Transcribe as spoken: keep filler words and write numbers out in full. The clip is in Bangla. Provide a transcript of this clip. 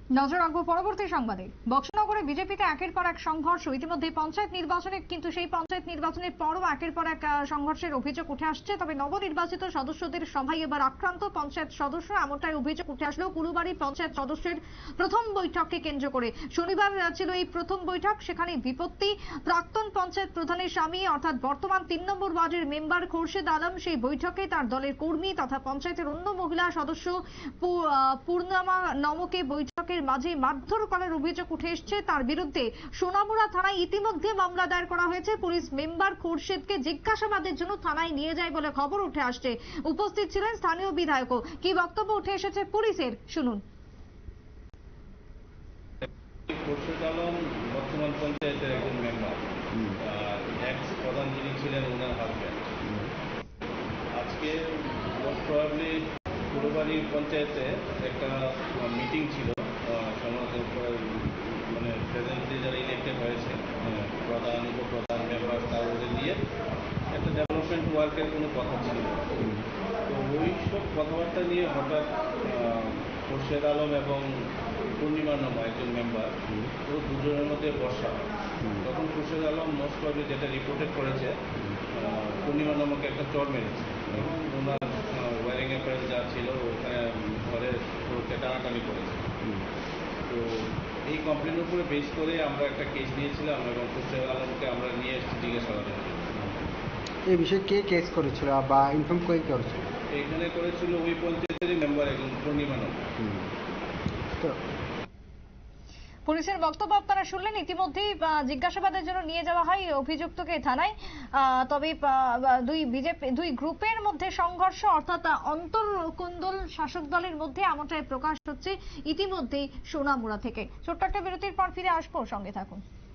নজর রাখবো পরবর্তী সংবাদে। বক্সনগরে বিজেপিতে একের পর এক সংঘর্ষ। ইতিমধ্যে পঞ্চায়েত নির্বাচনে কিন্তু সেই পঞ্চায়েত নির্বাচনের পরও একের পর এক সংঘর্ষের অভিযোগ উঠে আসছে। তবে নবনির্বাচিত সদস্যদের সভায় এবার আক্রান্ত পঞ্চায়েত সদস্য, এমনটাই অভিযোগ উঠে আসলো কুলুবাড়ি পঞ্চায়েত সদস্যের প্রথম বৈঠককে কেন্দ্র করে। শনিবার ছিল এই প্রথম বৈঠক, সেখানে বিপত্তি। প্রাক্তন পঞ্চায়েত প্রধানের স্বামী অর্থাৎ বর্তমান তিন নম্বর ওয়ার্ডের মেম্বার খোরশেদ আলম সেই বৈঠকে তার দলের কর্মী তথা পঞ্চায়েতের অন্য মহিলা সদস্য পূর্ণিমা নমকে বৈঠকের মাঝে মারধর করার অভিযোগ উঠে এসেছে। তার বিরুদ্ধে সোনামুড়া থানায় ইতিমধ্যে মামলা দায়ের করা হয়েছে। পুলিশ মেম্বার খোরশেদকে জিজ্ঞাসাবাদের জন্য থানায় নিয়ে যায় বলে খবর উঠে আসছে। উপস্থিত ছিলেন স্থানীয় বিধায়কও। কি বক্তব্য উঠে এসেছে পুলিশের, শুনুন। খোরশেদ আলম বর্তমান পঞ্চায়েতের একজন মেম্বার, এক্স প্রধান যিনি ছিলেন ওনার হাজব্যান্ড। আজকে মোস্ট প্রবাবলি কুলুবাড়ি পঞ্চায়েতে একটা মিটিং ছিল, মানে প্রেজেন্টলি যারা ইলেক্টেড হয়েছে প্রধান উপপ্রধান মেম্বার তাদের নিয়ে একটা ডেভেলপমেন্ট ওয়ার্কের কোনো কথা ছিল। তো ওই সব কথাবার্তা নিয়ে হঠাৎ খোরশেদ আলম এবং পূর্ণিমা নমা একজন মেম্বার, তো দুজনের মধ্যে বর্ষা। তখন খোরশেদ আলম মোস্ট প্রবলি যেটা রিপোর্টেড করেছে, পূর্ণিমা নমাকে একটা চর মেরেছে এবং ওনার ওয়ারিং অ্যাপারেল যা ছিল ওখানে ঘরে ওকে টানাটানি করেছে। তো এই কমপ্লেনের উপরে বেস করে আমরা একটা কেস দিয়েছিলাম এবং খোরশেদ আলমকে আমরা নিয়ে এসেছি জিজ্ঞাসাবাদের জন্য। এই বিষয়ে কে কেস করেছিল বা ইনফর্ম করে করেছিল? এখানে করেছিল ওই পঞ্চায়েতেরই মেম্বার একজন পূর্ণিমা নমা। তো পুলিশের বক্তব্য আপনারা শুনলেন। ইতিমধ্যেই জিজ্ঞাসাবাদের জন্য নিয়ে যাওয়া হয় অভিযুক্তকে থানায়। তবে দুই বিজেপি দুই গ্রুপের মধ্যে সংঘর্ষ, অর্থাৎ অন্তর্কোন্দল শাসক দলের মধ্যে, এমনটাই প্রকাশ হচ্ছে ইতিমধ্যেই সোনামুড়া থেকে। ছোট্ট একটা বিরতির পর ফিরে আসবো, সঙ্গে থাকুন।